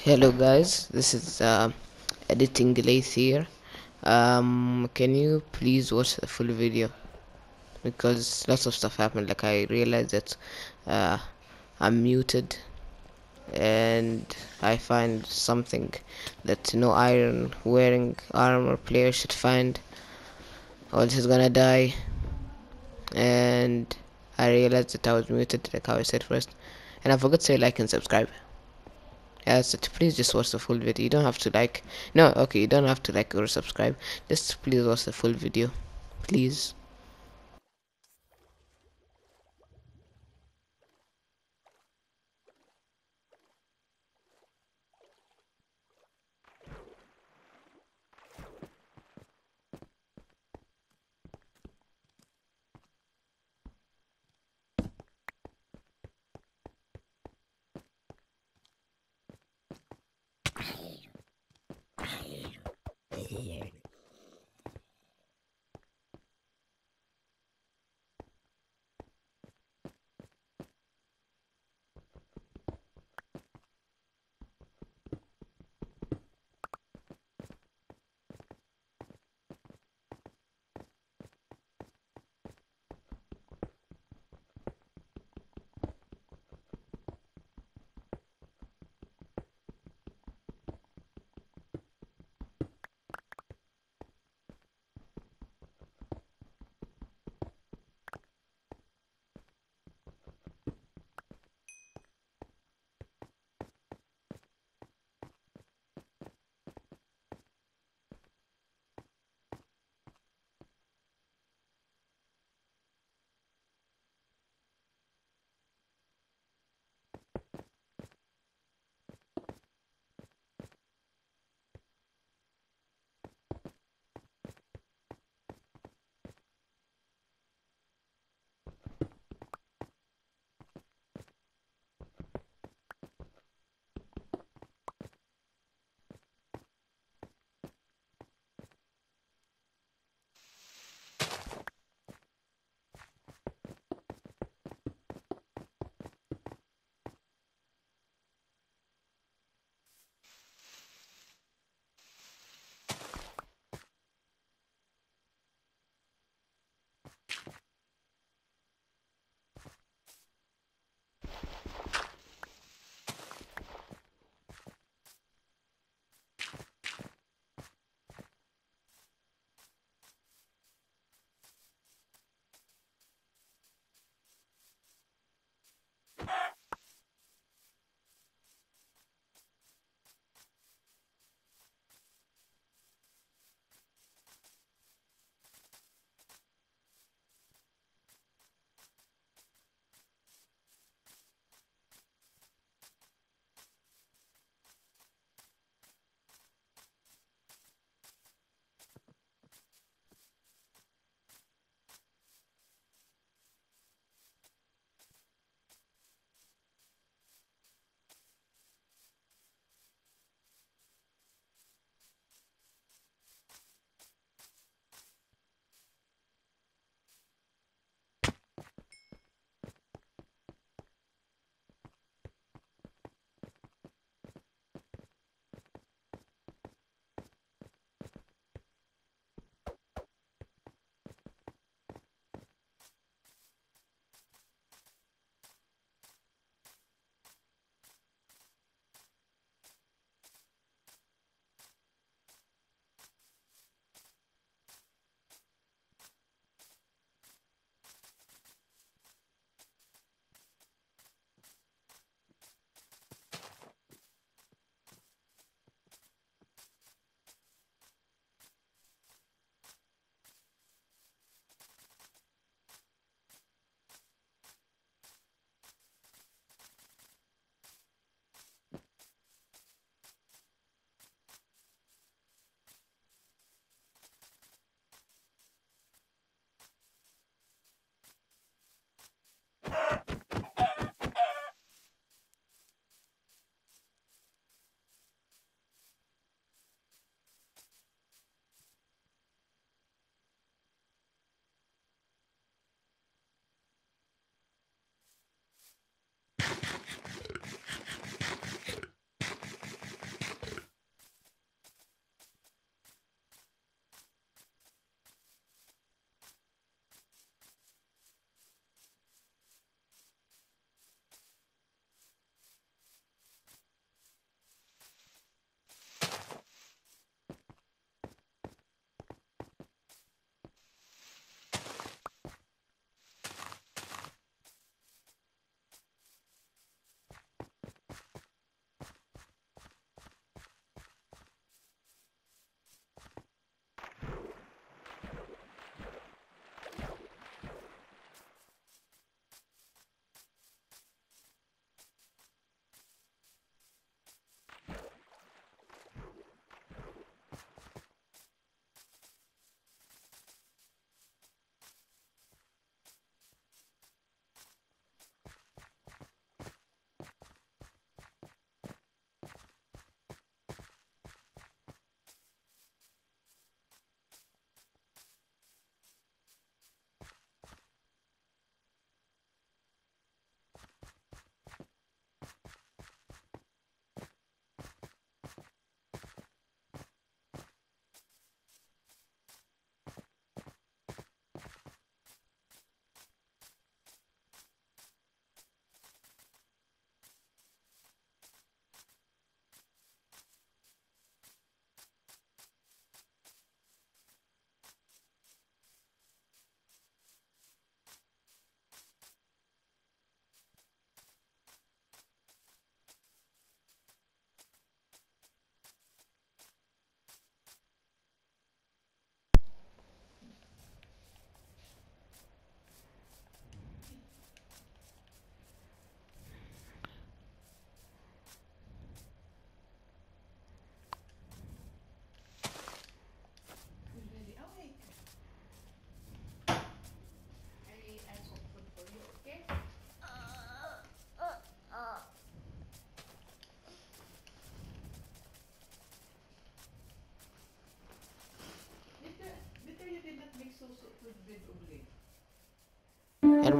Hello guys, this is editing Lace here. Can you please watch the full video because lots of stuff happened. Like I realized that uh, I'm muted, and I find something that no iron wearing armor player should find, or else he's gonna die. And I realized that I was muted, like how I said first, and I forgot to say like and subscribe. Yes, please just watch the full video. You don't have to like. No, okay, you don't have to like or subscribe. Just please watch the full video, please.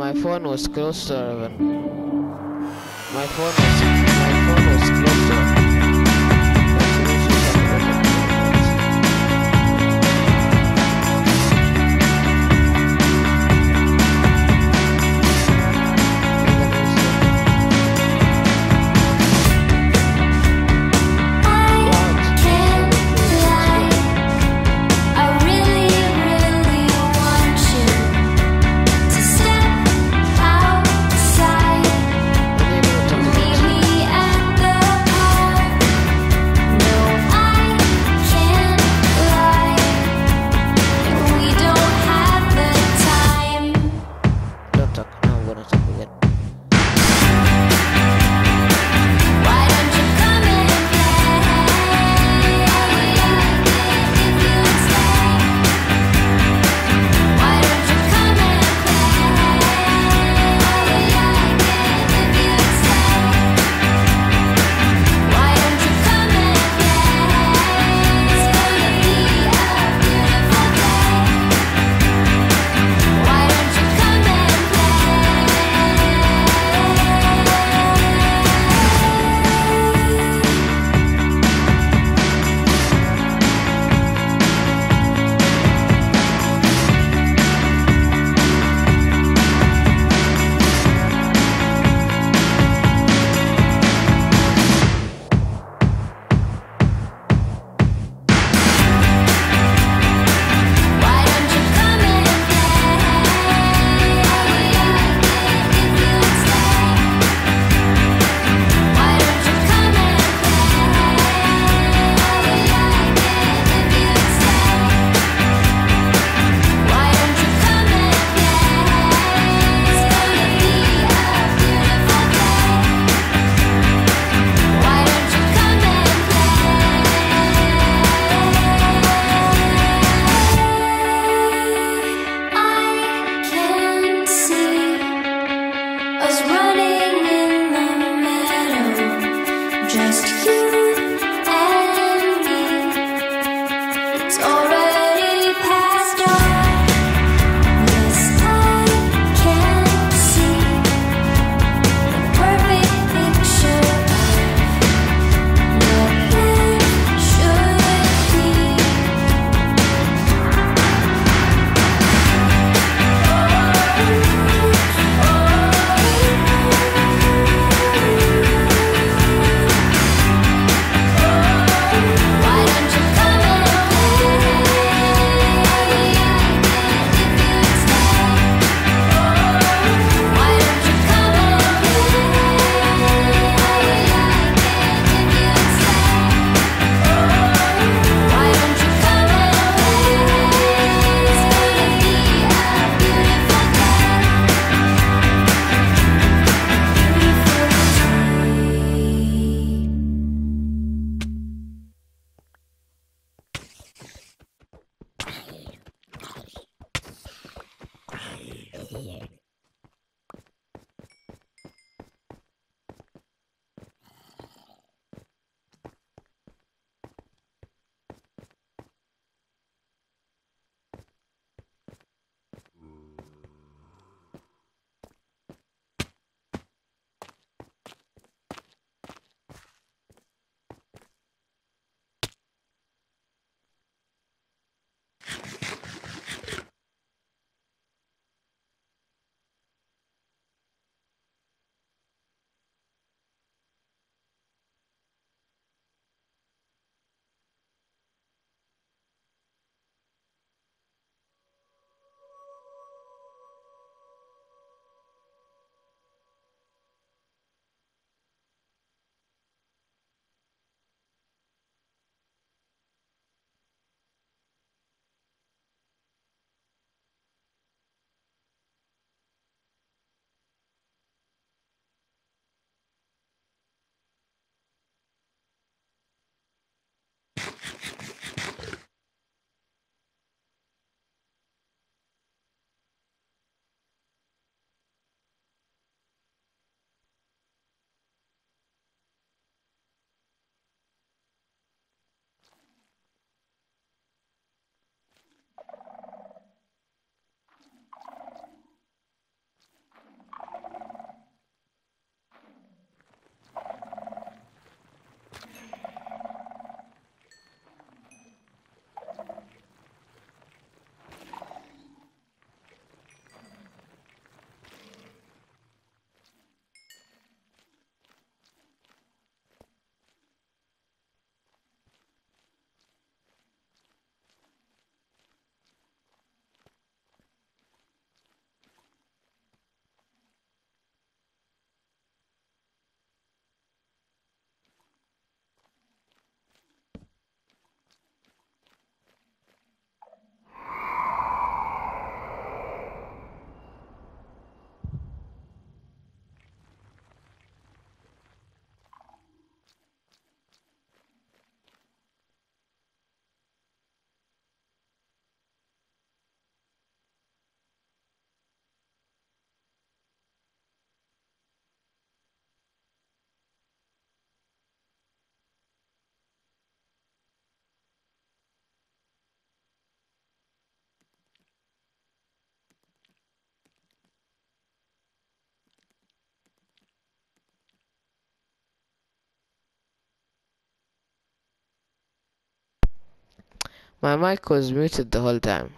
my phone was close to her. My phone was close to her. Meet me My mic was muted the whole time.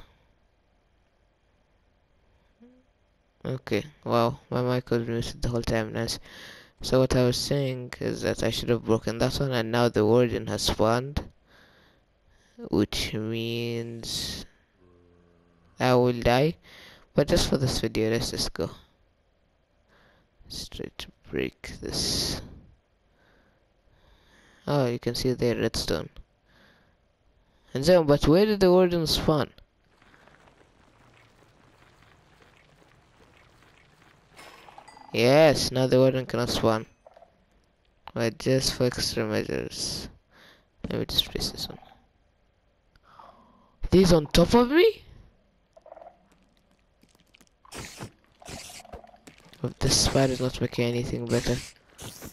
Okay, wow, my mic was muted the whole time. Nice. So what I was saying is that I should have broken that one, and now the warden has spawned, which means I will die. But just for this video, let's just go straight to break this. Oh, you can see there redstone. And then, but where did the warden spawn? Yes, now the warden cannot spawn. But just for extra measures. Let me just place this one. These on top of me? This spider is not making anything better.